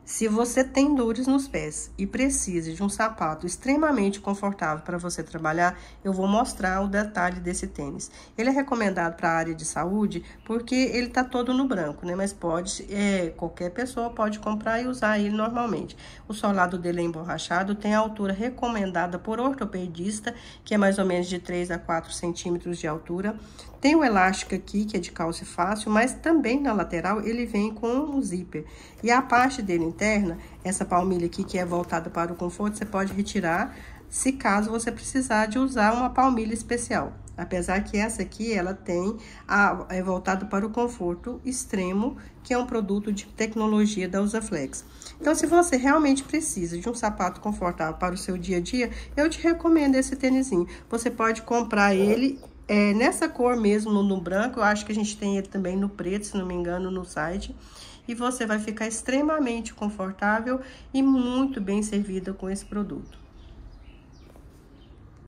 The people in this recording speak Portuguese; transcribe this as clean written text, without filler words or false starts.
Se você tem dores nos pés e precisa de um sapato extremamente confortável para você trabalhar, eu vou mostrar o detalhe desse tênis. Ele é recomendado para a área de saúde porque ele tá todo no branco, né? Mas qualquer pessoa pode comprar e usar ele normalmente. O solado dele é emborrachado, tem a altura recomendada por ortopedista, que é mais ou menos de 3 a 4 centímetros de altura. Tem o elástico aqui, que é de calce fácil, mas também na lateral ele vem com um zíper. E a parte dele interna, essa palmilha aqui que é voltada para o conforto, você pode retirar se caso você precisar de usar uma palmilha especial. Apesar que essa aqui, ela é voltada para o conforto extremo, que é um produto de tecnologia da Usaflex. Então, se você realmente precisa de um sapato confortável para o seu dia a dia, eu te recomendo esse tênisinho. Você pode comprar ele nessa cor mesmo, no branco. Eu acho que a gente tem ele também no preto, se não me engano, no site. E você vai ficar extremamente confortável e muito bem servida com esse produto.